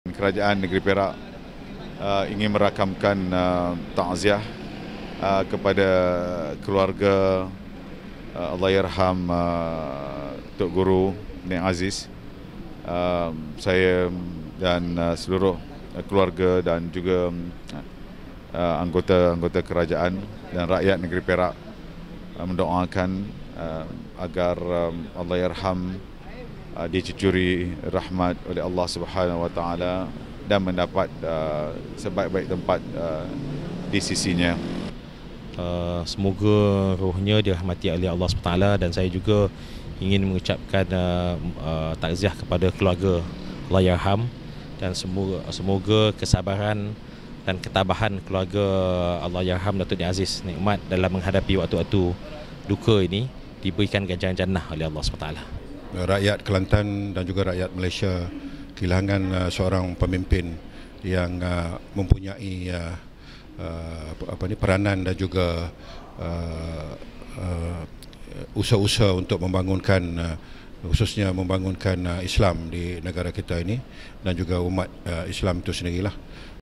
Kerajaan Negeri Perak ingin merakamkan takziah kepada keluarga Allahyarham Tok Guru Nik Aziz. Saya dan seluruh keluarga dan juga anggota kerajaan dan rakyat Negeri Perak mendoakan agar Allahyarham dicucuri rahmat oleh Allah Subhanahu Wa Taala dan mendapat sebaik-baik tempat di sisinya. Semoga rohnya dirahmati oleh Allah SWT, dan saya juga ingin mengucapkan takziah kepada keluarga Allahyarham, dan semoga kesabaran dan ketabahan keluarga Allahyarham Datuk Nik Aziz Nikmat dalam menghadapi waktu-waktu duka ini diberikan ganjaran jannah oleh Allah SWT. Rakyat Kelantan dan juga rakyat Malaysia kehilangan seorang pemimpin yang mempunyai peranan dan juga usaha-usaha untuk membangunkan, khususnya membangunkan Islam di negara kita ini dan juga umat Islam itu sendirilah.